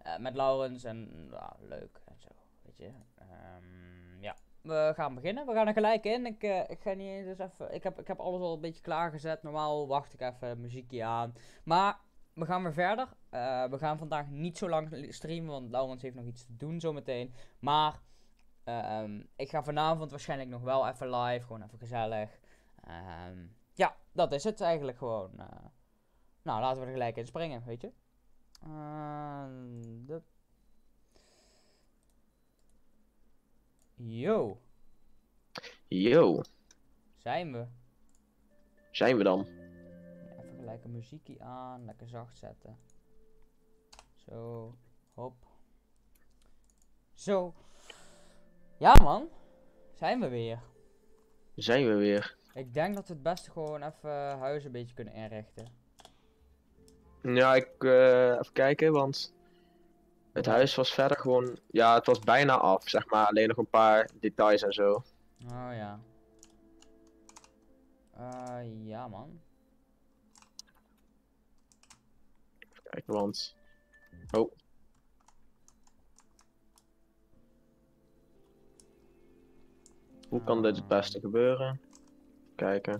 Met Laurens en leuk en zo, weet je. Ja, we gaan beginnen. We gaan er gelijk in. Ik ga niet eens even... Ik heb alles al een beetje klaargezet. Normaal wacht ik even muziekje aan. Maar we gaan weer verder. We gaan vandaag niet zo lang streamen, want Laurens heeft nog iets te doen zometeen. Maar ik ga vanavond waarschijnlijk nog wel even live. Gewoon even gezellig. Ja, dat is het eigenlijk gewoon. Nou, laten we er gelijk in springen, weet je. De... Yo, Yo, zijn we. zijn we dan? Ja, even gelijk een muziekje aan, lekker zacht zetten. Zo, hop. Zo. Ja man, zijn we weer. Zijn we weer. Ik denk dat we het beste gewoon even huis een beetje kunnen inrichten. Ja, even kijken, want het huis was verder gewoon, ja, het was bijna af, zeg maar, alleen nog een paar details en zo. Oh ja. Ja man. Even kijken, want, oh. Hoe kan dit het beste gebeuren? Kijken.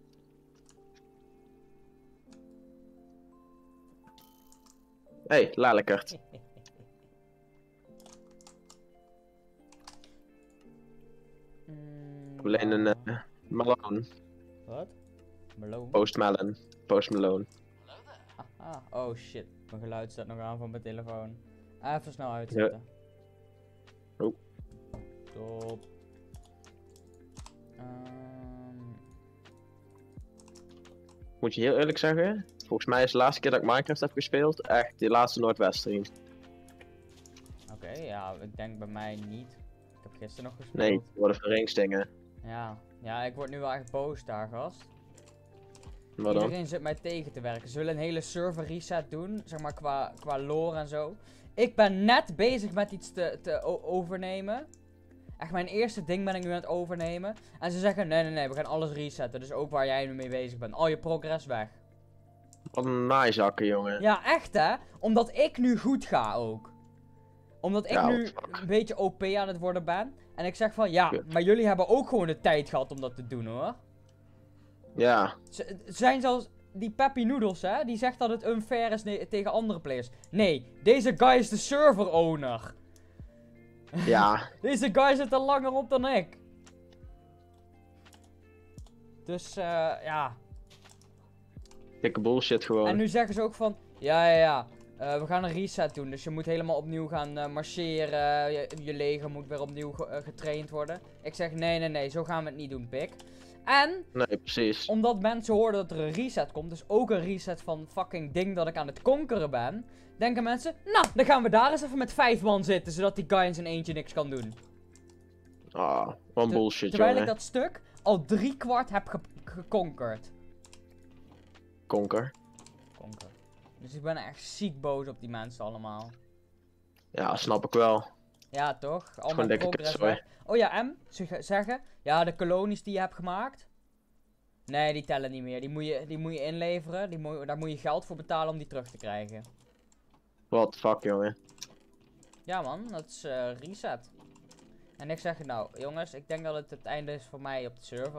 Hey, lalekert. Alleen een Malone. Wat? Malone? Post Malone. Post Malone. Ah, oh shit. Mijn geluid staat nog aan van mijn telefoon. Even snel uitzetten. Ja. Oh. Top. Moet je heel eerlijk zeggen, volgens mij is de laatste keer dat ik Minecraft heb gespeeld echt die laatste Noordwest-stream. Oké, ja, ik denk bij mij niet. Ik heb gisteren nog gespeeld. Nee, die worden verringsdingen. Ja, ik word nu wel echt boos daar, gast. Wat dan? Iedereen zit mij tegen te werken. Ze willen een hele server reset doen, zeg maar qua lore en zo. Ik ben net bezig met iets te overnemen. Echt mijn eerste ding ben ik nu aan het overnemen. En ze zeggen, nee, we gaan alles resetten. Dus ook waar jij nu mee bezig bent. Al je progress weg. Wat een naaizakken, jongen. Ja, echt hè? Omdat ik nu goed ga ook. Omdat ik Ja, nu what the fuck. een beetje OP aan het worden ben. En ik zeg van, ja, Kut. maar jullie hebben ook gewoon de tijd gehad om dat te doen hoor. Ja, Ze zijn zelfs... Die Peppy Noodles, hè? Die zegt dat het unfair is tegen andere players. Nee, deze guy is de server owner. ja. Deze guy zit er langer op dan ik. Dus, ja. Dikke bullshit gewoon. En nu zeggen ze ook van... Ja. We gaan een reset doen. Dus je moet helemaal opnieuw gaan marcheren. Je leger moet weer opnieuw getraind worden. Ik zeg, nee. Zo gaan we het niet doen, pik. En... Nee, precies. Omdat mensen horen dat er een reset komt, dus ook een reset van fucking ding dat ik aan het konkeren ben, denken mensen, nou, dan gaan we daar eens even met 5 man zitten, zodat die guy in zijn eentje niks kan doen. Ah, wat bullshit, Terwijl jongen. ik dat stuk al 3/4 heb gekonkerd. Konker. Konker. Dus ik ben echt ziek boos op die mensen allemaal. Ja, snap ik wel. Ja, toch? Gewoon Allemaal dikke progress kutzooi. weg. Oh ja, ze zeggen, ja, de kolonies die je hebt gemaakt, nee, die tellen niet meer. Die moet je inleveren, daar moet je geld voor betalen om die terug te krijgen. What the fuck, jongen. Ja man, dat is reset. En ik zeg nou, jongens, ik denk dat het einde is voor mij op de server.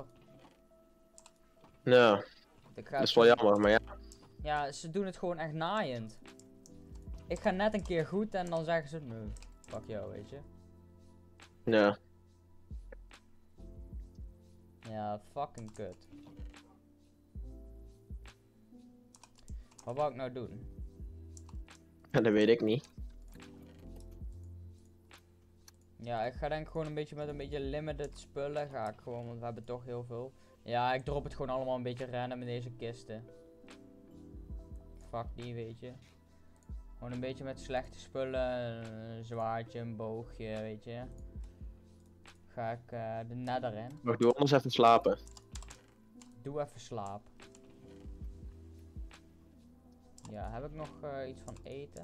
Ja, Ik ga dat is wel jammer, maar ja. Ja, ze doen het gewoon echt naaiend. Ik ga net een keer goed en dan zeggen ze, nee, fuck jou, weet je. Ja. Ja, fucking kut. Wat wou ik nou doen? Dat weet ik niet. Ja, ik ga denk ik gewoon een beetje met een beetje limited spullen. Ga ik gewoon, want we hebben toch heel veel. Ja, ik drop het gewoon allemaal een beetje random in deze kisten. Fuck die, weet je. Gewoon een beetje met slechte spullen. Een zwaardje, een boogje, weet je. Ga ik de nether in. Mag doe anders even slapen. Doe even slaap. Ja, heb ik nog iets van eten?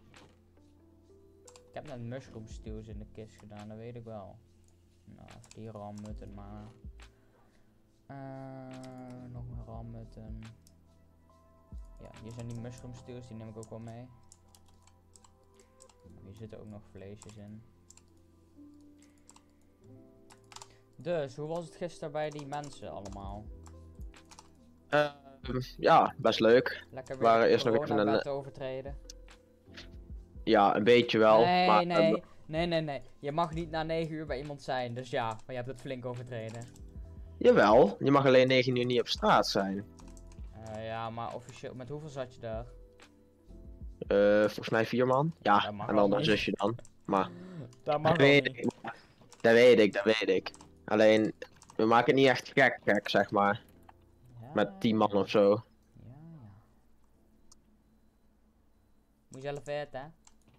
Ik heb net mushroom stews in de kist gedaan, dat weet ik wel. Nou, even die rammutten maar. Nog meer rammutten. Ja, hier zijn die mushroom stews, die neem ik ook wel mee. hier zitten ook nog vleesjes in. Dus, hoe was het gisteren bij die mensen allemaal? Ja, best leuk. Lekker Waren weer eerst nog even coronawet overtreden? Ja, een beetje wel. Nee, maar, nee. Je mag niet na 9 uur bij iemand zijn, dus ja, maar je hebt het flink overtreden. Jawel, je mag alleen 9 uur niet op straat zijn. Ja, maar officieel, met hoeveel zat je daar? Volgens mij 4 man. Ja, Dat mag en wel dan een niet. zusje dan. Maar Dat mag dat wel weet niet. ik. Dat weet ik. Alleen, we maken het niet echt gek, zeg maar. Ja, Met 10 man of zo. ja. Moet je zelf weten, hè?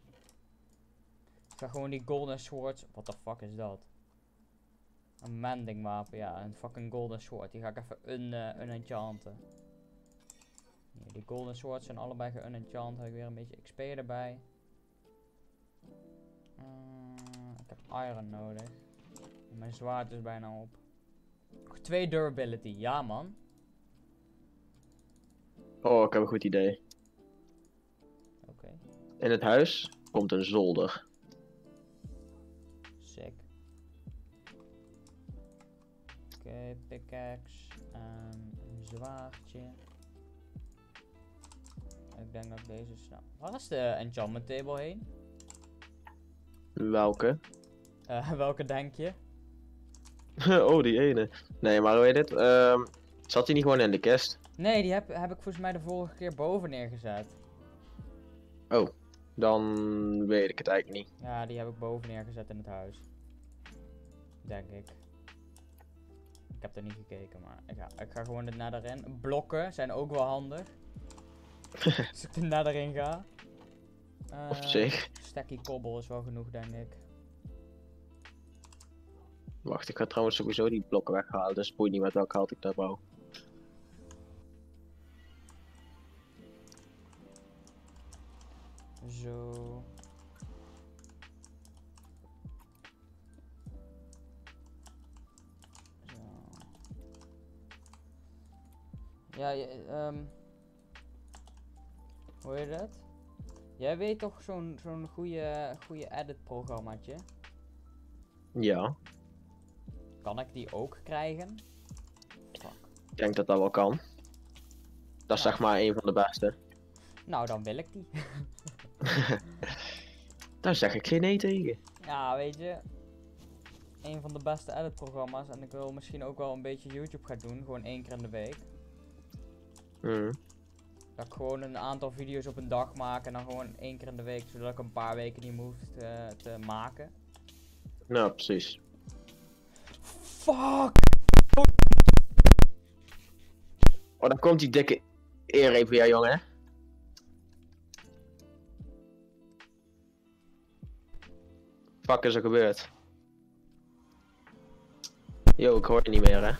Ik ga gewoon die golden swords. What the fuck is dat? Een mending wapen, ja, een fucking golden sword. Die ga ik even unenchanten. Hier, die golden swords zijn allebei geunenchanted. Heb ik weer een beetje XP erbij. Ik heb iron nodig. En mijn zwaard is bijna op. Nog 2 durability, ja man. Oh, ik heb een goed idee. Oké, In het huis komt een zolder. sick. Oké, pickaxe en een zwaardje. Ik denk dat ik deze snel. Waar is de enchantment table heen? Welke? Welke denk je? Oh, die ene. Nee, maar hoe heet het? Zat hij niet gewoon in de kist? Nee, die heb ik volgens mij de vorige keer boven neergezet. Oh, dan weet ik het eigenlijk niet. Ja, die heb ik boven neergezet in het huis. Denk ik. Ik heb er niet gekeken, maar ik ga gewoon het nether in. Blokken zijn ook wel handig. Als ik er nether in ga. Op zich. Stacky kobbel is wel genoeg, denk ik. Wacht, ik ga trouwens sowieso die blokken weghalen, dus het boeit niet met welke haalt ik daar bouw. Zo. Zo. Ja, hoe heet dat? Jij weet toch zo'n goede edit programmaatje? Ja, Kan ik die ook krijgen? Fuck. ik denk dat dat wel kan. Dat is Nou. zeg maar een van de beste. Nou, dan wil ik die. Daar zeg ik geen nee tegen. Ja, weet je. Een van de beste edit programma's. En ik wil misschien ook wel een beetje YouTube gaan doen. Gewoon 1 keer in de week. Hmm. Dat ik gewoon een aantal video's op een dag maak. En dan gewoon 1 keer in de week. Zodat ik een paar weken niet meer hoef te maken. Nou, precies. Fuck! Oh, dan komt die dikke eer even weer, jongen. Fuck is er gebeurd? Yo, ik hoor je niet meer, hè?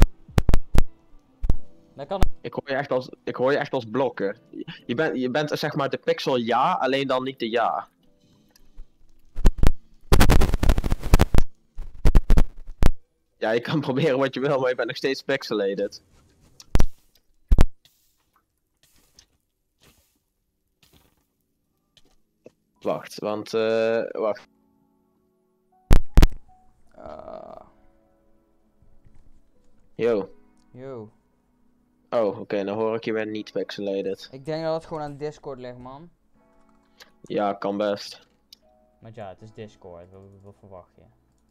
Dat kan. Ik hoor je echt als blokken. Je bent zeg maar de pixel ja, alleen dan niet de ja. Ja, je kan proberen wat je wil, maar je bent nog steeds pixelated. Wacht, want wacht. Yo. Yo. Oh, oké, dan hoor ik je weer niet pixelated. Ik denk dat het gewoon aan Discord ligt, man. Ja, kan best. Maar ja, het is Discord. Wat verwacht je?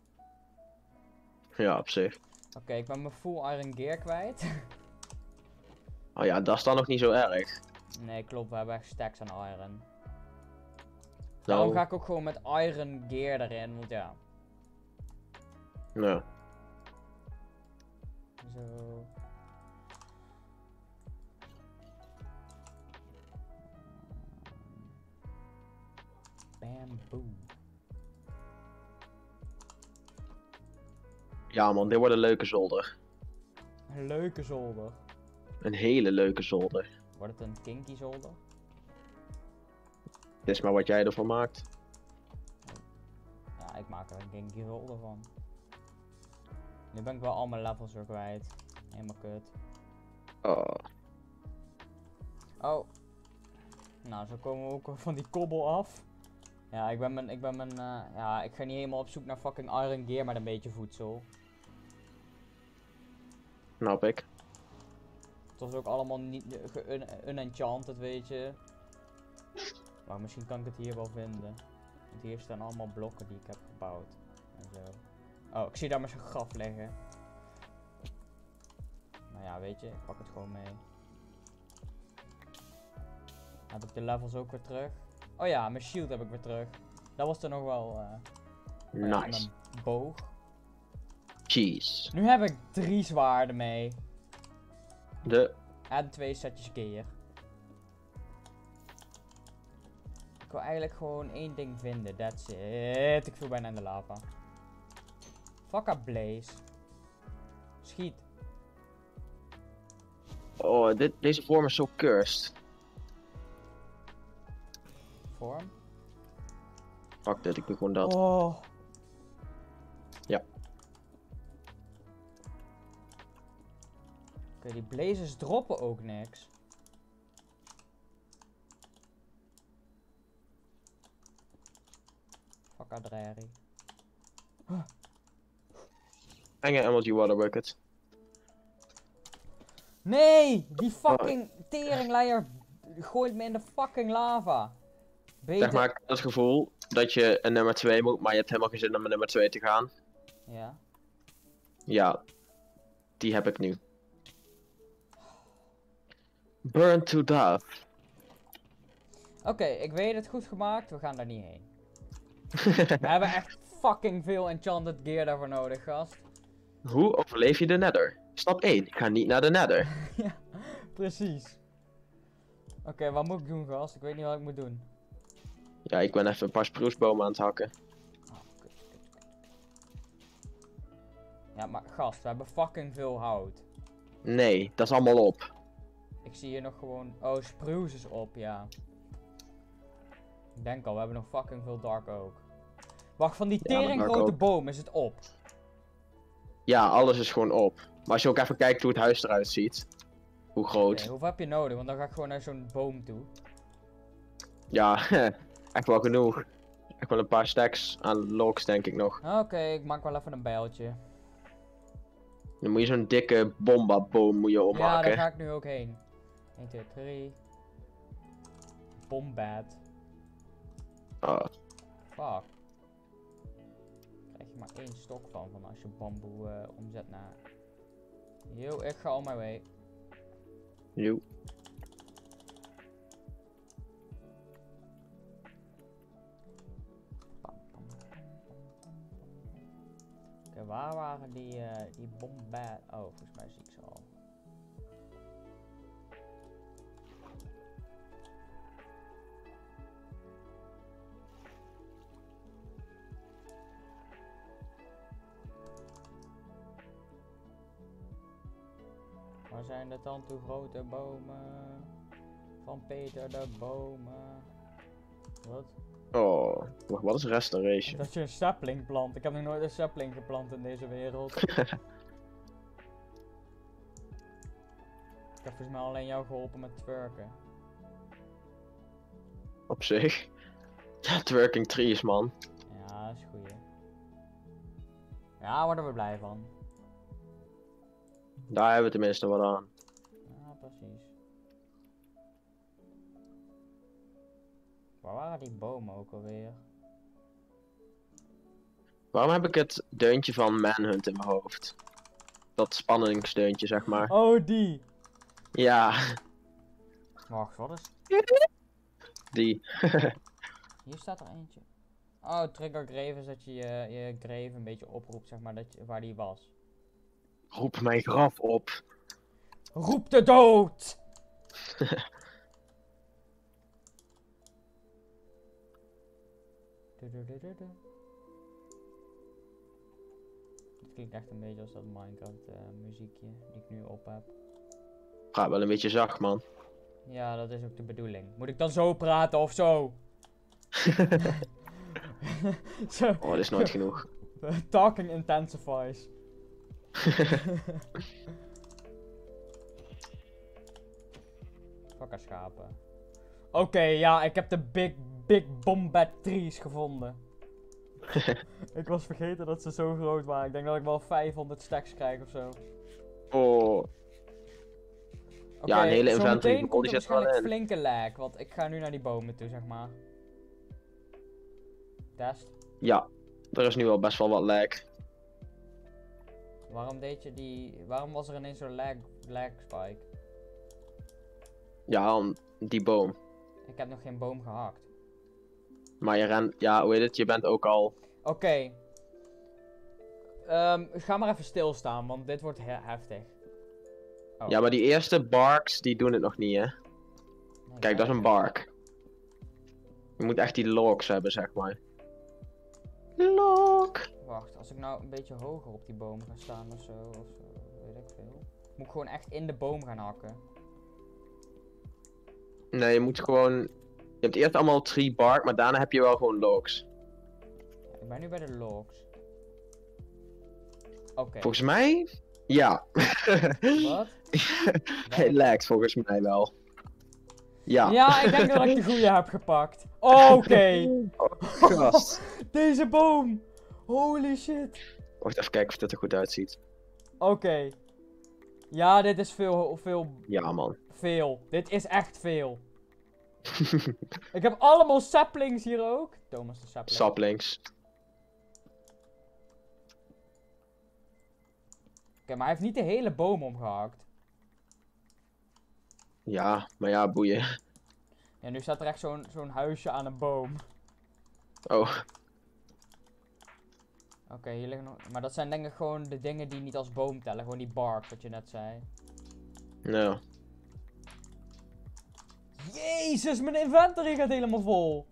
Ja, op zich. Oké, ik ben mijn full iron gear kwijt. Oh ja, dat is dan nog niet zo erg. Nee, klopt. We hebben echt stacks aan iron. Daarom Nou, ga ik ook gewoon met iron gear erin, want ja. nou. Zo. Bamboe. Ja man, dit wordt een leuke zolder. Een leuke zolder. Een hele leuke zolder. Wordt het een kinky zolder? Het is maar wat jij ervan maakt. Ja, ik maak er een kinky zolder van. Nu ben ik wel al mijn levels weer kwijt. Helemaal kut. Oh. Oh. Nou, zo komen we ook van die kobbel af. Ja, ja, ik ga niet helemaal op zoek naar fucking iron gear met een beetje voedsel. Snap ik. Het was ook allemaal niet unenchanted, weet je. Maar misschien kan ik het hier wel vinden. Want hier staan allemaal blokken die ik heb gebouwd. En zo. Oh, ik zie daar maar zo'n graf liggen. Nou ja, weet je, ik pak het gewoon mee. Heb ik de levels ook weer terug. Oh ja, mijn shield heb ik weer terug. Dat was er nog wel. Oh ja, en Nice. een boog. Cheese. Nu heb ik 3 zwaarden mee. De En 2 setjes gear. Ik wil eigenlijk gewoon 1 ding vinden, that's it. Ik viel bijna in de lava. Fuck up blaze. Schiet. Oh, deze vorm is zo cursed. Vorm. Fuck dit, ik doe gewoon dat. Oh. Ja. Oké, die blazes droppen ook niks. Fuck Adrari. Enge emoji water bucket. Nee! Die fucking teringleier gooit me in de fucking lava. Beter. Zeg maar, ik heb het gevoel dat je een nummer 2 moet, maar je hebt helemaal geen zin om een nummer 2 te gaan. Ja. Ja, die heb ik nu. Burn to death. Oké, ik weet het goed gemaakt. We gaan daar niet heen. We hebben echt fucking veel enchanted gear daarvoor nodig, gast. Hoe overleef je de nether? Stap 1, ik ga niet naar de nether. Ja, precies. Oké, wat moet ik doen, gast? Ik weet niet wat ik moet doen. Ja, ik ben even een paar sprucebomen aan het hakken. Oh, kut. Ja, maar gast, we hebben fucking veel hout. Nee, dat is allemaal op. Ik zie hier nog gewoon... Oh, spruce is op, ja. Ik denk al, we hebben nog fucking veel dark oak. Wacht, van die Ja, maar tering dark grote oak. boom is het op. Ja, alles is gewoon op. Maar als je ook even kijkt hoe het huis eruit ziet. Hoe groot. Oké, hoeveel heb je nodig? Want dan ga ik gewoon naar zo'n boom toe. Ja, echt wel genoeg. Echt wel een paar stacks aan logs denk ik nog. Oké, ik maak wel even een bijltje. Dan moet je zo'n dikke bombaboom moet je Ja, opmaken. daar ga ik nu ook heen. 1, 2, 3. Bombad. Ah, Fuck. Krijg je maar 1 stok van als je bamboe omzet naar... Yo, ik ga on my way. joe. Oké, waar waren die bombad... Oh, volgens mij zie ik ze al. Waar zijn de tante grote bomen? Van Peter de bomen. Wat? Oh, wacht, wat is restoration? Dat je een sapling plant. Ik heb nog nooit een sapling geplant in deze wereld. Ik heb volgens mij alleen jou geholpen met twerken. Op zich. Ja, twerking trees man. Ja, dat is goeie. Ja, worden we blij van. Daar hebben we tenminste wat aan. Ja, precies. Waar waren die bomen ook alweer? Waarom heb ik het deuntje van Manhunt in mijn hoofd? Dat spanningsdeuntje zeg maar. Oh, die! Ja, Wacht, wat is... die. Hier staat er eentje. Oh, trigger grave is dat je je grave een beetje oproept, zeg maar, waar die was. Roep mijn graf op. Roep de dood! Het klinkt echt een beetje als dat Minecraft muziekje die ik nu op heb. Gaat wel een beetje zacht man. Ja, dat is ook de bedoeling. Moet ik dan zo praten of zo? Zo. Oh, dat is nooit genoeg. Talking intensifies. Fucker schapen. Oké, ja, ik heb de big Bombat trees gevonden. Ik was vergeten dat ze zo groot waren. Ik denk dat ik wel 500 stacks krijg of zo. Oh. Oké, Ja, een hele inventory zometeen vol, komt die er zit er wel waarschijnlijk in. flinke lag, want ik ga nu naar die bomen toe, zeg maar. Test. Ja, er is nu al best wel wat lag. Waarom was er ineens zo'n lag spike? Ja, die boom. Ik heb nog geen boom gehakt. Maar je rent, ja, hoe heet het, je bent ook al... Oké. Ga maar even stilstaan, want dit wordt heftig. Oh. Ja, maar die eerste barks, die doen het nog niet, hè. Nee, Kijk, dat is een bark. Je moet echt die logs hebben, zeg maar. Log! Wacht, als ik nou een beetje hoger op die boom ga staan of zo, weet ik veel. Moet ik gewoon echt in de boom gaan hakken? Nee, je moet gewoon... Je hebt eerst allemaal tree bark, maar daarna heb je wel gewoon logs. Ja, ik ben nu bij de logs. Oké. Volgens mij... Ja. Wat? Het lijkt volgens mij wel. Ja. Ja, ik denk dat ik de goede heb gepakt. Oké. Gast. Deze boom. Holy shit. Wacht even kijken of dit er goed uitziet. Oké. Ja, dit is veel. Ja, man. Veel. Dit is echt veel. Ik heb allemaal saplings hier ook. Thomas de sapling. Saplings. Oké, maar hij heeft niet de hele boom omgehakt. Ja, maar ja, boeien. Ja, nu staat er echt zo'n huisje aan een boom. Oh. Oké, hier liggen nog... Maar dat zijn denk ik gewoon de dingen die niet als boom tellen. Gewoon die bark, wat je net zei. Nou. Jezus, mijn inventory gaat helemaal vol.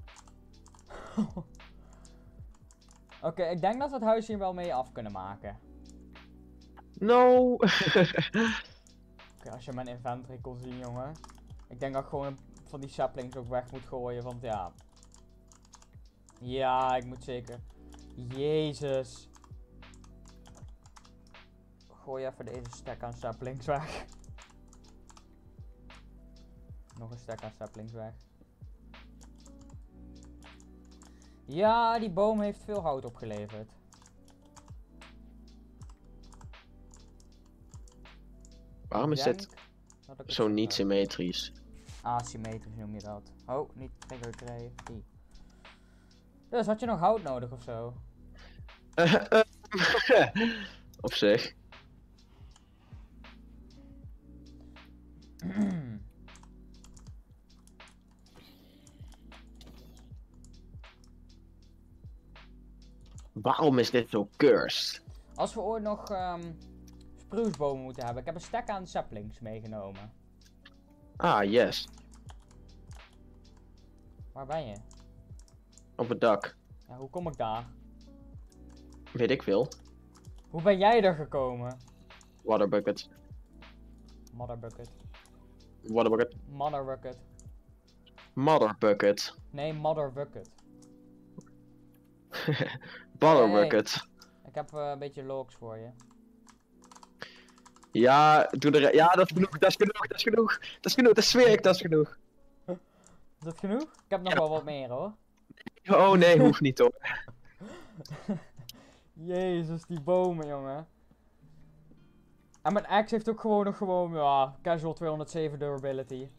Oké, ik denk dat we het huis hier wel mee af kunnen maken. No. Oké, als je mijn inventory kon zien, jongen. Ik denk dat ik gewoon van die saplings ook weg moet gooien, want ja. Ja, ik moet zeker. Jezus. Gooi even deze stack aan saplings weg. Nog een stack aan saplings weg. Ja, die boom heeft veel hout opgeleverd. Waarom is dit zo niet symmetrisch? Asymmetrisch noem je dat. Oh, niet trigger kreeg. Dus had je nog hout nodig of zo? Op zich. Waarom is dit zo cursed? Als we ooit nog sprucebomen moeten hebben. Ik heb een stack aan saplings meegenomen. Ah, yes. Waar ben je? Op het dak. Ja, hoe kom ik daar? Weet ik veel. Hoe ben jij er gekomen? Water bucket. Mother bucket. Water bucket. Mother bucket. Mother bucket. Nee, mother bucket. Butter Hey. bucket. Ik heb een beetje logs voor je. Ja, doe er. Ja, dat is genoeg, dat is genoeg, dat is genoeg. Dat is genoeg, dat zweer ik, dat is genoeg. Is dat genoeg? Ik heb nog wel wat meer hoor. Oh nee, hoeft niet hoor. Jezus, die bomen jongen. En mijn axe heeft ook gewoon, ja, casual 207 durability.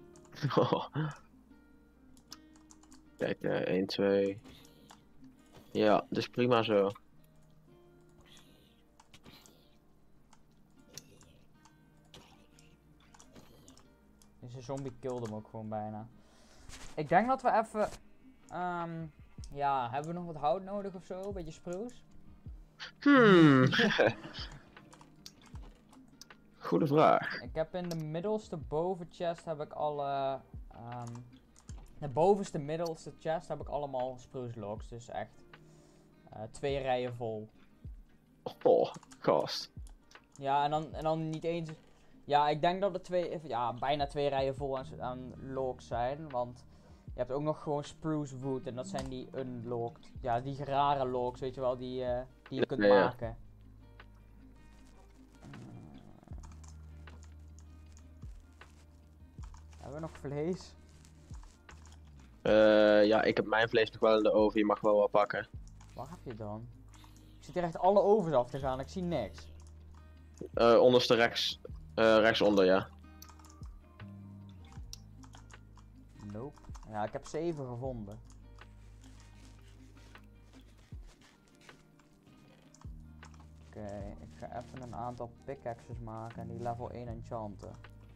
Kijk, 1, 2. Ja, dus prima zo. Deze zombie killde hem ook gewoon bijna. Ik denk dat we even... ja, hebben we nog wat hout nodig of zo? Een beetje spruce? Goede vraag. Ik heb in de middelste bovenchest heb ik alle... de bovenste middelste chest heb ik allemaal spruce logs. Dus echt 2 rijen vol. Oh, gast. Ja, en dan niet eens... Ja, ik denk dat het bijna 2 rijen vol aan logs zijn. Want je hebt ook nog gewoon spruce wood. En dat zijn die unlocked. Ja, die rare logs, weet je wel, die je kunt maken. Hebben we nog vlees? Ja, ik heb mijn vlees nog wel in de oven. Je mag wel wat pakken. Waar heb je het dan? Ik zit hier echt alle ovens af te gaan, ik zie niks. Onderste rechts. Rechtsonder, ja. Nope. Ja, ik heb 7 gevonden. Oké, ik ga even een aantal pickaxes maken en die level 1 enchanten.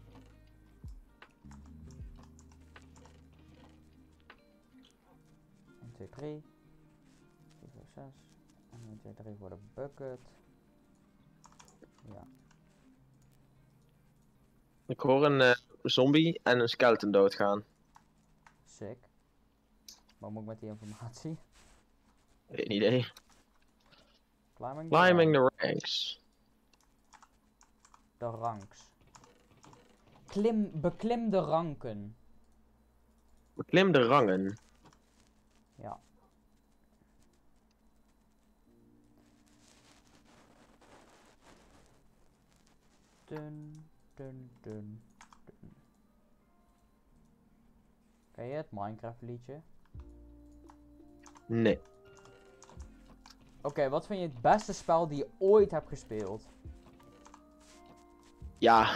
1, 2, 3. 4, 5, 6. En 1, 2, 3 voor de bucket. Ja. Ik hoor een zombie en een skeleton doodgaan. Sick. Wat moet ik met die informatie? Geen idee. Climbing Climbing the ranks. de ranks. Beklim de ranken. Beklim de rangen. Ja. Dun, dun, dun, dun. Ken je het Minecraft liedje? Nee. Oké, wat vind je het beste spel die je ooit hebt gespeeld? Ja.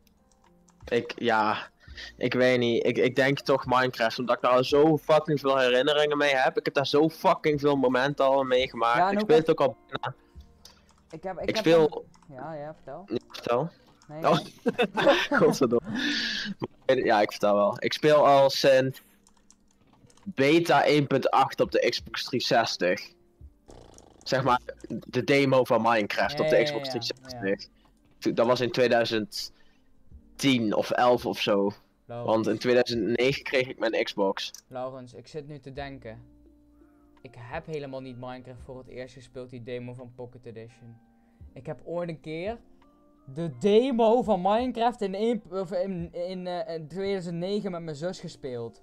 Ik weet niet. Ik denk toch Minecraft, omdat ik daar al zo fucking veel herinneringen mee heb. Ik heb daar zo fucking veel momenten al meegemaakt. Ja, en ik ook speel het ook al bijna. Ik heb speel... Ja, vertel. Ja, vertel. Nee, Oh. Godverdomme. Ja, ik vertel wel. Ik speel al sinds beta 1.8 op de Xbox 360. Zeg maar, de demo van Minecraft op de Xbox 360. Dat was in 2010 of 11 of zo. Want in 2009 kreeg ik mijn Xbox. Laurens, ik zit nu te denken. Ik heb helemaal niet Minecraft voor het eerst gespeeld, die demo van Pocket Edition. Ik heb ooit een keer de demo van Minecraft in 2009 met mijn zus gespeeld.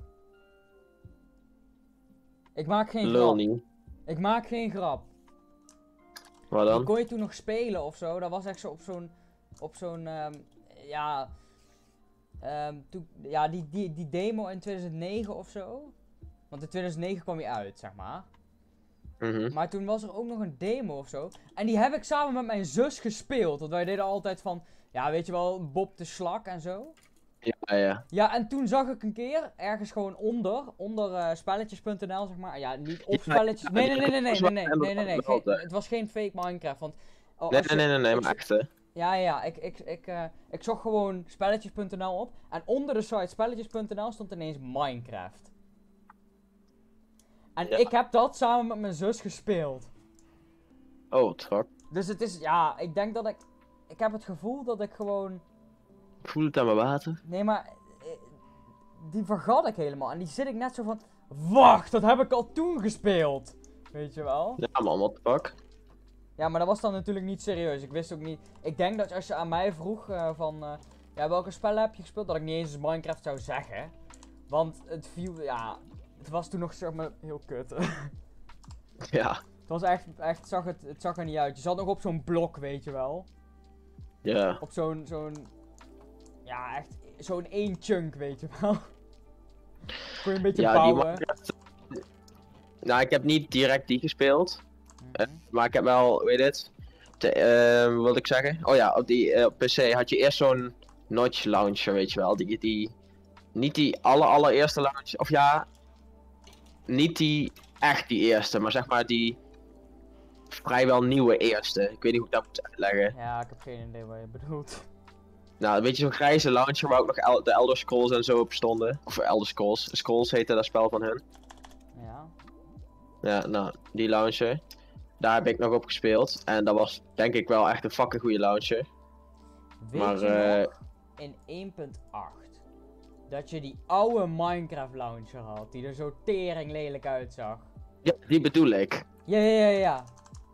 Ik maak geen Lul grap. niet. Ik maak geen grap. Wat Die dan? kon je toen nog spelen of zo. Dat was echt zo op zo'n, die demo in 2009 of zo. Want in 2009 kwam hij uit, zeg maar. Mhm. Maar toen was er ook nog een demo of zo. En die heb ik samen met mijn zus gespeeld. Want wij deden altijd van, ja, weet je wel, Bob de Slak en zo. Ja, ja. Ja, en toen zag ik een keer, ergens gewoon onder spelletjes.nl, zeg maar. Ja, niet op spelletjes. Nee. Het was geen fake Minecraft, want... Nee, maar echt, hè. Ja, ik zocht gewoon spelletjes.nl op. En onder de site spelletjes.nl stond ineens Minecraft. En Ja. ik heb dat samen met mijn zus gespeeld. Oh, what the fuck. Dus het is, ja, ik denk dat ik heb het gevoel dat ik gewoon... Ik voel het aan mijn water. Nee, maar... Die vergat ik helemaal. En die zit ik net zo van... Wacht, dat heb ik al toen gespeeld. Weet je wel? Ja man, what the fuck. Ja, maar dat was dan natuurlijk niet serieus. Ik wist ook niet... Ik denk dat als je aan mij vroeg ja, welke spellen heb je gespeeld? Dat ik niet eens Minecraft zou zeggen. Want het viel... Ja, het was toen nog zeg maar heel kut. Ja. Het was echt het zag er niet uit. Je zat nog op zo'n blok, weet je wel. Ja. Op zo'n... Ja, echt zo'n één chunk, weet je wel. Kon je een beetje Ja, die bouwen. Minecraft... Nou, ik heb niet direct die gespeeld. Mhm. Maar ik heb wel, weet het, wat wil ik zeggen? Oh ja, op die op PC had je eerst zo'n notch launcher, weet je wel. Niet die allereerste launcher, of ja, niet die echt die eerste, maar zeg maar die vrijwel nieuwe eerste. Ik weet niet hoe ik dat moet uitleggen. Ja, ik heb geen idee wat je bedoelt. Nou, een beetje zo'n grijze launcher waar ook nog de Elder Scrolls en zo op stonden. Of Elder Scrolls. Scrolls heette dat spel van hun. Ja. Ja, nou, die launcher. Daar heb ik nog op gespeeld. En dat was denk ik wel echt een fucking goede launcher. Weet Maar, je nog, in 1.8, dat je die oude Minecraft launcher had, die er zo tering lelijk uitzag. Ja, die bedoel ik. Ja.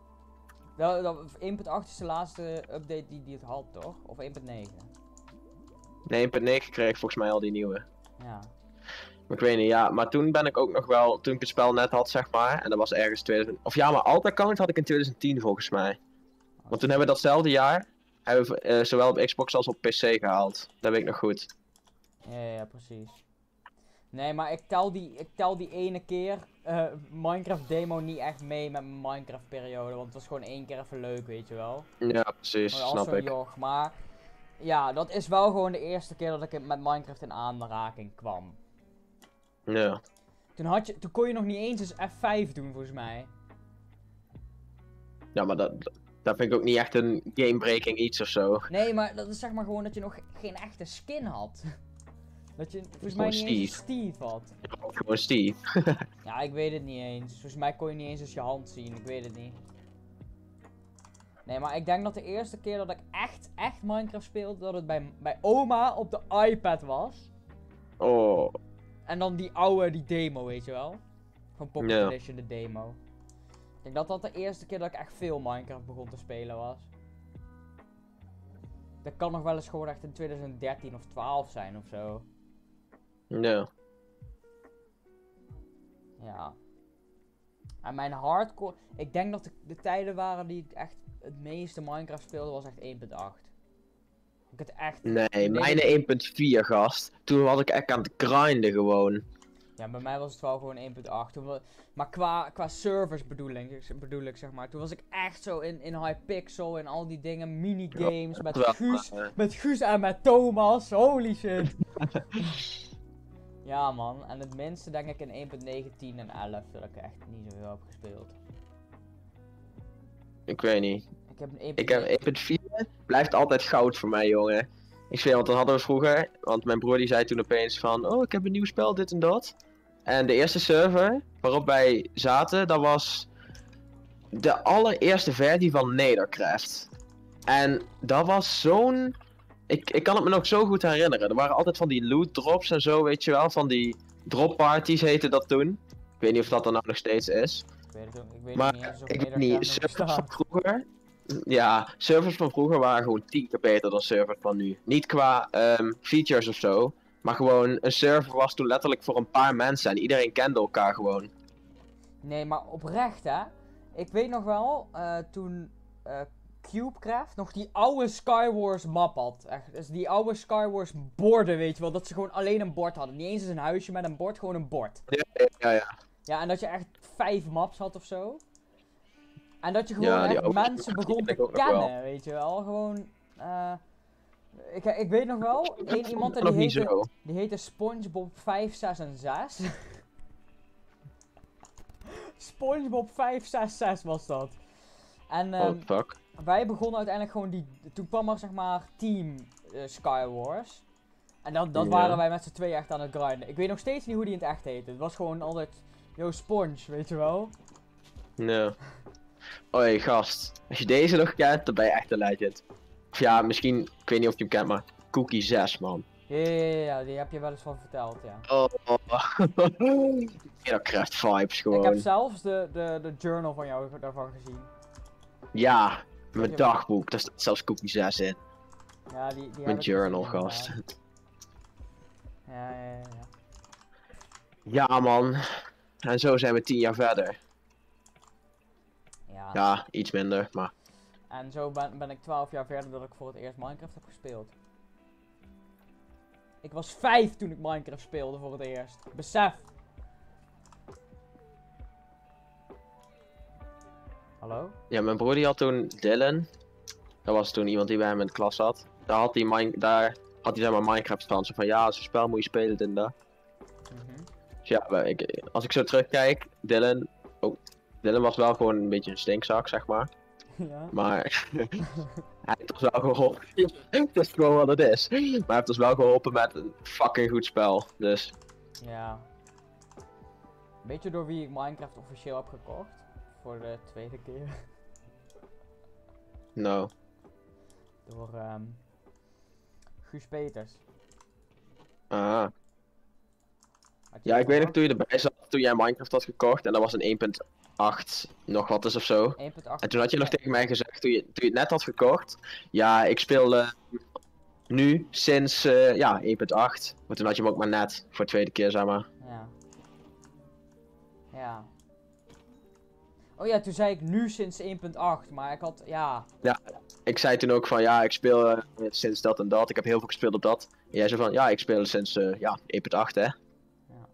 1.8 is de laatste update die het had, toch? Of 1.9? Nee, 1.9 kreeg ik volgens mij al die nieuwe. Ja. Maar ik weet niet, ja. Maar toen ben ik ook nog wel, toen ik het spel net had, zeg maar. En dat was ergens 2000... Of ja, mijn alt-account had ik in 2010 volgens mij. Want toen hebben we datzelfde jaar, hebben we zowel op Xbox als op PC gehaald. Dat weet ik nog goed. Ja, precies. Nee, maar ik tel die ene keer Minecraft demo niet echt mee met mijn Minecraft periode. Want het was gewoon 1 keer even leuk, weet je wel. Ja, precies, Als snap zo'n ik. joch. Maar ja, dat is wel gewoon de eerste keer dat ik met Minecraft in aanraking kwam. Ja. Toen kon je nog niet eens F5 doen, volgens mij. Ja, maar dat vind ik ook niet echt een game-breaking iets of zo. Nee, maar dat is zeg maar gewoon dat je nog geen echte skin had. Dat je volgens mij Gewoon niet eens een Steve had. Gewoon Steve. Ja, ik weet het niet eens. Volgens mij kon je niet eens je hand zien, ik weet het niet. Nee, maar ik denk dat de eerste keer dat ik echt Minecraft speelde, dat het bij oma op de iPad was. Oh, En dan die demo, weet je wel. Van Pocket Ja. Edition, de demo. Ik denk dat dat de eerste keer dat ik echt veel Minecraft begon te spelen was. Dat kan nog wel eens gewoon echt in 2013 of 12 zijn of zo. ja. Ja. En mijn hardcore... Ik denk dat de tijden waren die ik echt het meeste Minecraft speelde, was echt 1.8. Ik het echt... Nee, mijn 1.4 gast. Toen was ik echt aan het grinden gewoon. Ja, bij mij was het wel gewoon 1.8. Maar qua servers bedoel ik, zeg maar. Toen was ik echt zo in Hypixel en al die dingen, minigames, Ja, met wel, Guus en met Thomas. Holy shit. Ja man, en het minste denk ik in 1.19 en 11 dat ik echt niet zoveel heb gespeeld. Ik weet niet. Ik heb een 1.19. Ik heb 1.4. Blijft altijd goud voor mij, jongen. Ik zweer, want dat hadden we vroeger. Want mijn broer die zei toen opeens van... Oh, ik heb een nieuw spel, dit en dat. En de eerste server waarop wij zaten, dat was... De allereerste versie van Nethercraft. En dat was zo'n... Ik kan het me nog zo goed herinneren. Er waren altijd van die loot drops en zo, weet je wel. Van die drop parties heette dat toen. Ik weet niet of dat er nou nog steeds is. Ik weet het ook, ik weet Maar niet eens of ik weet Nederland niet, nog servers van bestaat. vroeger. Ja, servers van vroeger waren gewoon 10 keer beter dan servers van nu. Niet qua features of zo. Maar gewoon, een server was toen letterlijk voor een paar mensen en iedereen kende elkaar gewoon. Nee, maar oprecht hè. Ik weet nog wel, toen Cubecraft nog die oude Skywars map had. Echt, dus die oude Skywars borden, weet je wel. Dat ze gewoon alleen een bord hadden. Niet eens een huisje met een bord, gewoon een bord. Ja. Ja, en dat je echt 5 maps had of zo. En dat je gewoon Ja, die echt oude mensen maps, begon die ken te ik ook nog wel. kennen, weet je wel. Gewoon, ik weet nog wel, iemand en nog niet die zo. heette SpongeBob 5, 6 en 6. SpongeBob 5, 6, 6 was dat. En What the fuck? wij begonnen uiteindelijk gewoon toen kwam er zeg maar Team Skywars. En dat Ja. waren wij met z'n tweeën echt aan het grinden. Ik weet nog steeds niet hoe die in het echt heette. Het was gewoon altijd, yo Sponge, weet je wel. Nee. Hoi gast, als je deze nog kent, dan ben je echt een legend. Of ja, misschien, ik weet niet of je hem kent, maar Cookie 6 man. Ja, die heb je wel eens van verteld, ja. Nethercraft vibes gewoon. Ik heb zelfs de journal van jou daarvan gezien. Ja, mijn je- dagboek, daar staat zelfs Cookie 6 in. Ja, die heb Mijn ik journal, gezien, gast. inderdaad. Ja. Ja man, en zo zijn we 10 jaar verder. Ja. Ja, iets minder, maar... En zo ben ik 12 jaar verder dat ik voor het eerst Minecraft heb gespeeld. Ik was 5 toen ik Minecraft speelde voor het eerst. Besef. Hallo? Ja, mijn broer die had toen Dylan. Dat was toen iemand die bij hem in de klas zat. Daar had hij zeg maar Minecraft van. Zo van ja, als een spel moet je spelen, dit en dat. Mhm. Dus ja, als ik zo terugkijk, Dylan was wel gewoon een beetje een stinkzak, zeg maar. Ja. Maar hij heeft ons wel geholpen. Het is gewoon wat het is. Maar hij heeft ons wel geholpen met een fucking goed spel. Dus Ja. Weet je door wie ik Minecraft officieel heb gekocht? Voor de tweede keer. no. Door Guus Peters. Ah. Had je Ja, dat ik weet nog gehoord? toen je erbij zat, toen jij Minecraft had gekocht. En dat was een 1.8 nog wat is of zo. 1.8. En toen had je nog tegen mij gezegd, toen je het net had gekocht. Ja, ik speel nu sinds 1.8. Maar toen had je hem ook maar net voor de tweede keer, zeg maar. Ja. Ja. Oh ja, toen zei ik nu sinds 1.8, maar ik had, ja. Ik zei toen ook van ja, ik speel sinds dat en dat. Ik heb heel veel gespeeld op dat. En jij zei van ja, ik speel sinds 1.8 hè. Ja.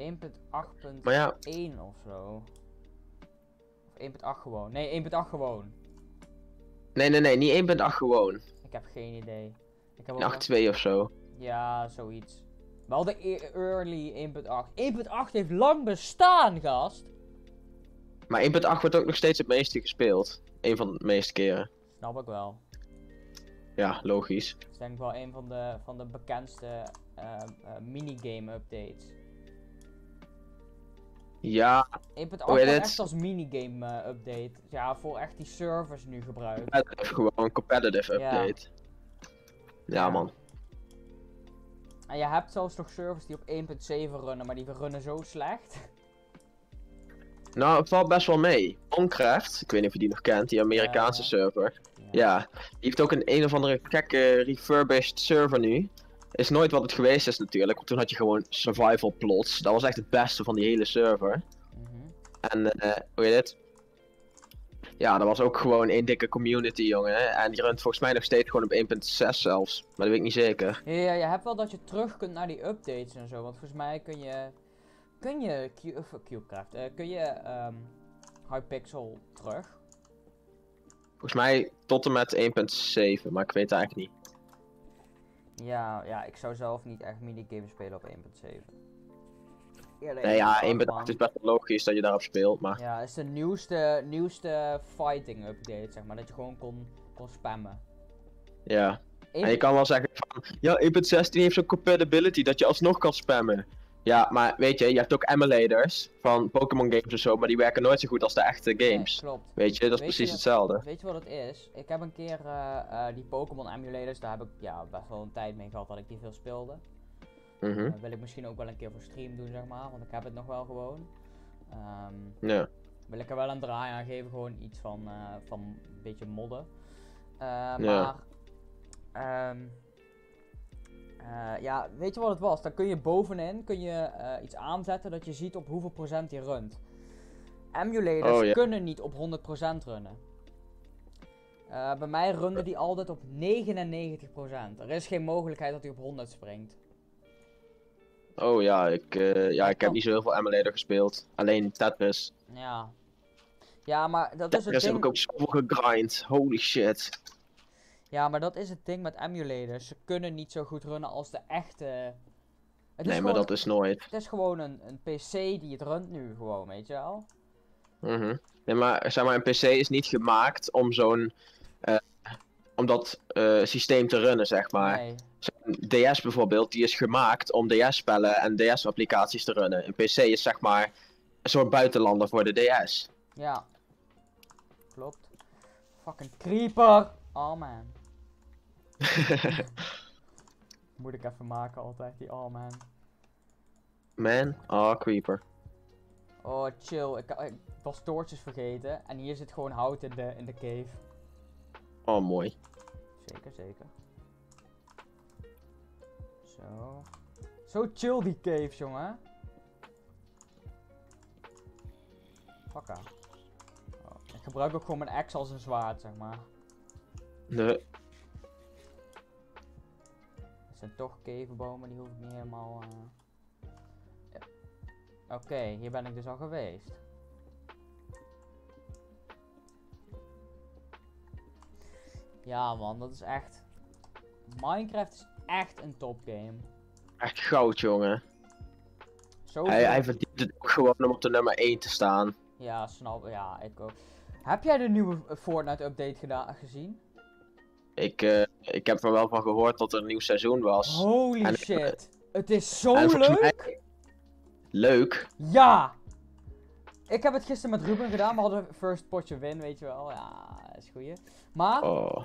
1.8.1 Maar ja, of zo. Of 1.8 gewoon. Nee, 1.8 gewoon. nee, niet 1.8 gewoon. Ik heb geen idee. Ik heb ook 8.2 of zo. Ja, zoiets. Wel de early 1.8. 1.8 heeft lang bestaan, gast. Maar 1.8 wordt ook nog steeds het meeste gespeeld. Een van de meeste keren. Snap ik wel. Ja, logisch. Dat is denk ik wel een van de bekendste minigame updates. Ja, 1.8 hoe heet was het? echt als minigame update. Ja, voor echt die servers nu gebruikt. gewoon een competitive Ja. update. Ja, Ja. man. En je hebt zelfs nog servers die op 1.7 runnen, maar die runnen zo slecht. Nou, het valt best wel mee. Minecraft, ik weet niet of je die nog kent, die Amerikaanse Ja. server. Ja, die heeft ook een of andere gekke refurbished server nu. Is nooit wat het geweest is natuurlijk, want toen had je gewoon survival plots. Dat was echt het beste van die hele server. Mhm. En, hoe heet het? Ja, dat was ook gewoon één dikke community, jongen. En die runt volgens mij nog steeds gewoon op 1.6 zelfs. Maar dat weet ik niet zeker. Ja, je hebt wel dat je terug kunt naar die updates en zo, want volgens mij kun je Cubecraft, kun je Hypixel terug. Volgens mij tot en met 1.7, maar ik weet het eigenlijk niet. Ja, ik zou zelf niet echt minigames spelen op 1.7. Nee, ja, 1.8 is best wel logisch dat je daarop speelt, maar... Ja, het is de nieuwste fighting update, zeg maar, dat je gewoon kon spammen. Ja. En je kan wel zeggen van, ja, 1.16 heeft zo'n compatibility dat je alsnog kan spammen. Ja, maar weet je hebt ook emulators van Pokémon games of zo, maar die werken nooit zo goed als de echte games. Nee, klopt. Weet je, dat is precies hetzelfde. Weet je wat het is? Ik heb een keer die Pokémon emulators, daar heb ik best wel een tijd mee gehad dat ik die veel speelde. Mhm. Wil ik misschien ook wel een keer voor stream doen, zeg maar, want ik heb het nog wel gewoon. Ja. Wil ik er wel een draai aan geven, gewoon iets van een beetje modden. Ja. Maar, ja, weet je wat het was? Dan kun je bovenin iets aanzetten dat je ziet op hoeveel procent die runt. Emulators kunnen niet op 100% runnen. Bij mij runde die altijd op 99%. Er is geen mogelijkheid dat hij op 100 springt. Oh ja, ik heb niet zo heel veel emulator gespeeld. Alleen Tetris. Ja. Ja, maar dat is het Tetris heb ding. ik ook zoveel gegrind. Holy shit. Ja, maar dat is het ding met emulators. Ze kunnen niet zo goed runnen als de echte. Het is Nee, maar gewoon, dat is nooit. het is gewoon een PC die het runt nu gewoon, weet je wel? Mhm. Nee, maar zeg maar, een PC is niet gemaakt om om dat systeem te runnen, zeg maar. Nee. Zo'n DS bijvoorbeeld, die is gemaakt om DS-spellen en DS-applicaties te runnen. Een PC is zeg maar een soort buitenlander voor de DS. Ja. Klopt. Fucking creeper! Oh man. Moet ik even maken altijd, die oh man. Man, oh creeper. Oh chill, ik was toortjes vergeten en hier zit gewoon hout in de cave. Oh mooi. Zeker, zeker. Zo. Zo chill die caves, jongen. Fakka. Oh, ik gebruik ook gewoon mijn axe als een zwaard, zeg maar. Nee. Het zijn toch cavenbomen, die hoef ik niet helemaal... Ja. Oké, hier ben ik dus al geweest. Ja man, dat is echt... Minecraft is echt een topgame. Echt goud, jongen. Zo Hij verdient het ook gewoon om op de nummer 1 te staan. Ja, snap. Ja, ik ook. Heb jij de nieuwe Fortnite update gezien? Ik heb er wel van gehoord dat er een nieuw seizoen was. Holy En- shit. Het is zo en volgens leuk. mij- Leuk. Ja. Ik heb het gisteren met Ruben gedaan. We hadden first potje win, weet je wel. Ja, is goeie. Maar, Oh.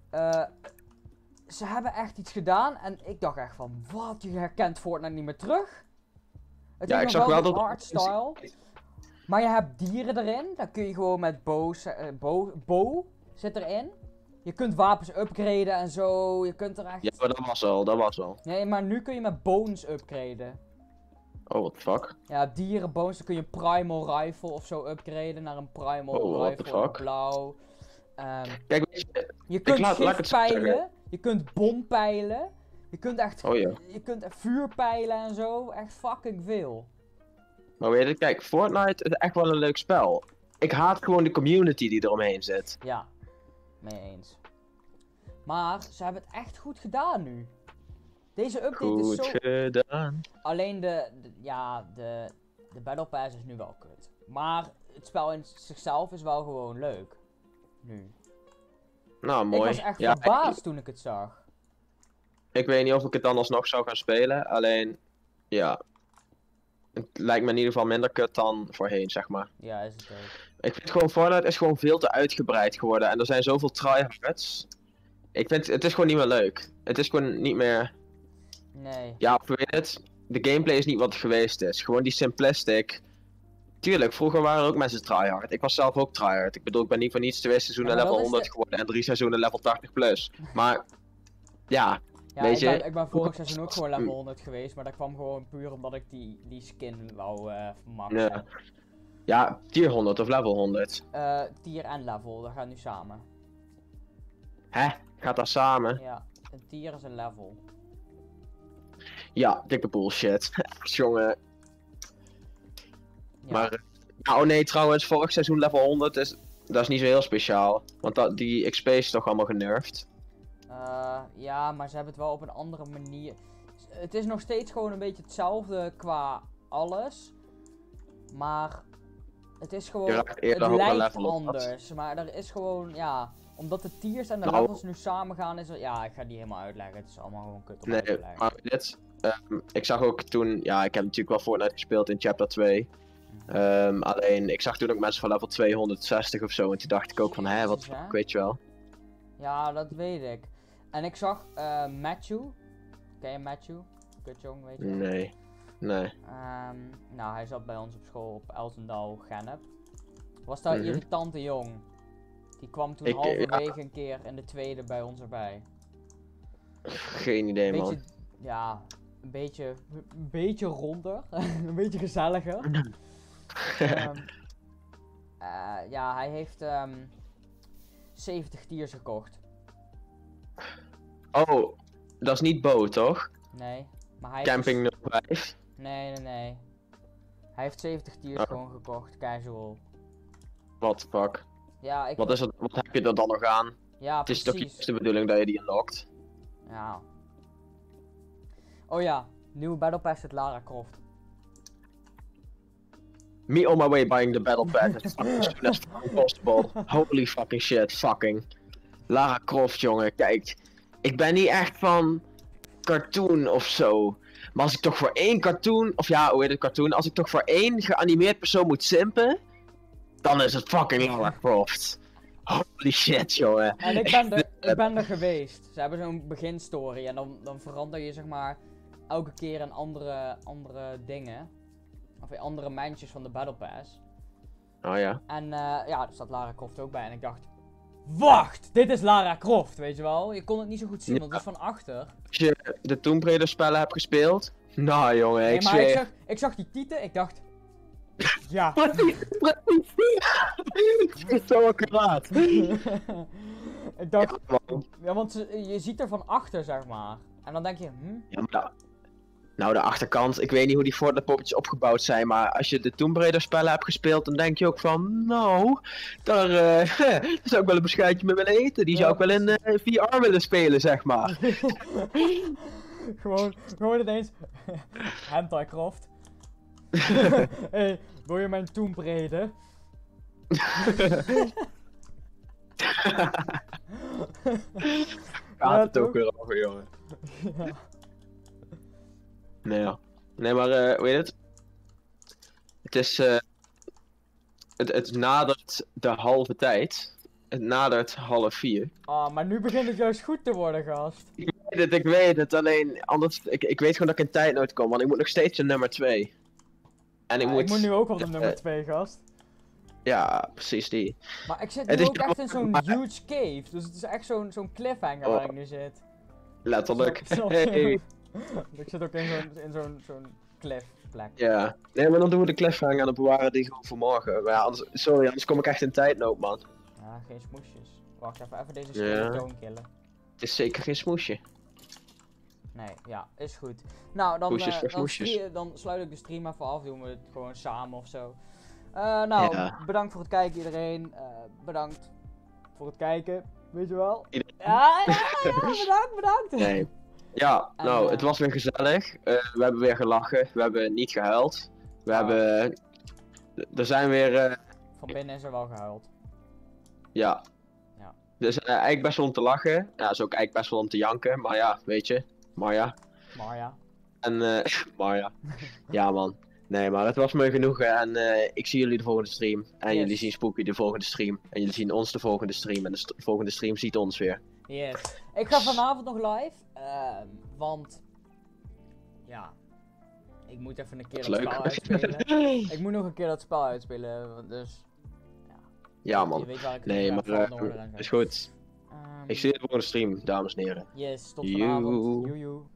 ze hebben echt iets gedaan. En ik dacht echt van, wat? Je herkent Fortnite niet meer terug? Het Ja, heeft ik nog zag wel die dat- artstyle. Maar je hebt dieren erin. Dan kun je gewoon met bow zit erin. Je kunt wapens upgraden en zo. Je kunt er echt... Ja, maar dat was al. Nee, maar nu kun je met bones upgraden. Oh, what the fuck? Ja, dierenbones. Dan kun je een primal rifle of zo upgraden naar een primal Oh, what the rifle in fuck? blauw. Kijk, weet je... Je kunt laat ik het zo giftpijlen. zeggen. Je kunt bompijlen. Je kunt echt... Oh ja. Je kunt echt vuurpijlen en zo. Echt fucking veel. Maar weet je, kijk, Fortnite is echt wel een leuk spel. Ik haat gewoon de community die eromheen zit. Ja, mee eens. Maar ze hebben het echt goed gedaan nu. Deze update is Goed zo... gedaan. Alleen de Battle Pass is nu wel kut. Maar het spel in zichzelf is wel gewoon leuk. Nu. Nou, mooi. Ik was echt Ja, verbaasd toen ik het zag. ik weet niet of ik het dan alsnog zou gaan spelen. Alleen, ja. Het lijkt me in ieder geval minder kut dan voorheen, zeg maar. Ja, is het ook. Ik vind gewoon, Fortnite is gewoon veel te uitgebreid geworden. En er zijn zoveel tryhards. Ik vind, het is gewoon niet meer leuk. Het is gewoon niet meer... Nee. Ja, ik weet het. De gameplay is niet wat het geweest is. Gewoon die simplistic. Tuurlijk, vroeger waren er ook mensen tryhard. Ik was zelf ook tryhard. Ik bedoel, ik ben niet voor niets 2 seizoenen Ja, maar level dat is 100 geworden en 3 seizoenen level 80 plus. Maar, ja, Ja, weet je... ik ben vorig seizoen ook gewoon level 100 geweest. Maar dat kwam gewoon puur omdat ik die skin wou maxen. Ja. Ja, tier 100 of level 100. Tier en level, dat gaat nu samen. Hè? Gaat dat samen? Ja, een tier is een level. Ja, dikke bullshit. Jongen. Ja. Maar, oh nee, trouwens, vorig seizoen level 100 dat is niet zo heel speciaal. Want die XP is toch allemaal genervd. Ja, maar ze hebben het wel op een andere manier. Het is nog steeds gewoon een beetje hetzelfde qua alles. Maar het is gewoon. Je raakt eerder Het hoger lijkt level op. anders. Maar er is gewoon, ja. Omdat de tiers en de Nou. levels nu samen gaan, is er. Ja, ik ga die helemaal uitleggen. Het is allemaal gewoon kut om uit te Nee, leggen. maar dit... ik zag ook toen... Ja, ik heb natuurlijk wel Fortnite gespeeld in chapter 2. Alleen, ik zag toen ook mensen van level 260 of zo. En toen dacht ik ook van, hè, wat Jezus, hè? fuck, weet je wel. Ja, dat weet ik. En ik zag Matthew. Ken je Matthew? Kutjong, weet je wel? Nee. Nee. Nou, hij zat bij ons op school op Elsendaal, Gennep. Was daar Mhm. irritante jong. Die kwam toen Ik, halverwege een keer in de tweede bij ons erbij. Geen idee, man. Beetje, ja, een beetje ronder. Een beetje gezelliger. Ja, hij heeft 70 tiers gekocht. Oh, dat is niet Bo, toch? Nee, maar hij Camping heeft 05. Nee. Hij heeft 70 tiers Oh. gewoon gekocht, casual. What the fuck. Ja, ik... Wat heb je er dan nog aan? Ja, Het is toch precies. niet de bedoeling dat je die unlockt? Ja. Oh ja, nieuwe Battle Pass met Lara Croft. Me on my way buying the battle pass as soon as fucking possible. Holy fucking shit, fucking. Lara Croft, jongen, kijk. Ik ben niet echt van cartoon of zo. Maar als ik toch voor één cartoon, of ja, hoe heet het cartoon? Als ik toch voor één geanimeerd persoon moet simpen, dan is het fucking Lara Croft. Holy shit, jongen. En ik ben er geweest. Ze hebben zo'n beginstory en dan verander je zeg maar elke keer in andere dingen. Of in andere mandjes van de Battle Pass. Oh ja. En ja, er staat Lara Croft ook bij en ik dacht... Wacht, dit is Lara Croft, weet je wel? Je kon het niet zo goed zien, want het is van achter. Als je de Tomb Raider spellen hebt gespeeld, nou jongen, Nee, ik maar zweer. ik zag die titel, ik dacht... Ja. Precies. Het is zo accuraat. Ik dacht... Ja, man. Ja, want je ziet er van achter, zeg maar. En dan denk je, Ja, maar nou, de achterkant, ik weet niet hoe die Fortnite poppetjes opgebouwd zijn, maar als je de Tomb Raider spellen hebt gespeeld, dan denk je ook van, nou, daar zou ik wel een bescheidje mee willen eten. Die Ja, zou ik wel in VR willen spelen, zeg maar. gewoon ineens... Hentai Croft. Hey, wil je mijn Tomb Raider? Gaat het toch? ook weer over, jongen. Ja. Nee, ja. Nee, maar hoe heet het? Het is, het nadert de halve tijd. Het nadert 3:30. Ah, maar nu begint het juist goed te worden, gast. Ik weet het, alleen anders, ik weet gewoon dat ik in tijdnood kom, want ik moet nog steeds een nummer 2. En ik Ja, moet... ik moet nu ook op de nummer 2, gast. Ja, precies die. Maar ik zit Het nu is ook echt in zo'n maar- huge cave. Dus het is echt zo'n cliffhanger Oh. waar ik nu zit. Letterlijk. Snap- Hey. Ik zit ook in zo'n cliff plek. Ja. Nee, maar dan doen we de cliffhanger en dan bewaren die gewoon voor morgen. Maar ja, anders kom ik echt in tijdnood, man. Ja, geen smoesjes. Wacht even deze Ja. skeleton killen. Het is zeker geen smoesje. Nee, ja, is goed. Nou, dan, Poesjes voor smoesjes. dan sluit ik de stream even af. Doen we het gewoon samen of zo. Nou, Ja. bedankt voor het kijken iedereen. Bedankt voor het kijken. Weet je wel? Iedereen? Ja, bedankt. Nee. Ja, En, nou, het was weer gezellig. We hebben weer gelachen. We hebben niet gehuild. We hebben... Er zijn weer... Van binnen is er wel gehuild. Ja. Ja. Dus eigenlijk best wel om te lachen. Ja, is ook eigenlijk best wel om te janken. Maar ja, weet je. Marja. Marja. En Marja. Ja man. Nee, maar het was me genoegen. En ik zie jullie de volgende stream. En Yes. jullie zien Spooky de volgende stream. En jullie zien ons de volgende stream. En de volgende stream ziet ons weer. Yes. Ik ga vanavond nog live. Want... Ja... Ik moet even een keer is dat leuk. spel uitspelen. Ik moet nog een keer dat spel uitspelen. Dus... Ja Je man. weet waar ik Nee, het maar van de order aan ga. is goed. Ik zie je de volgende stream, dames en heren. Yes, tot Joe. vanavond. Joejoe.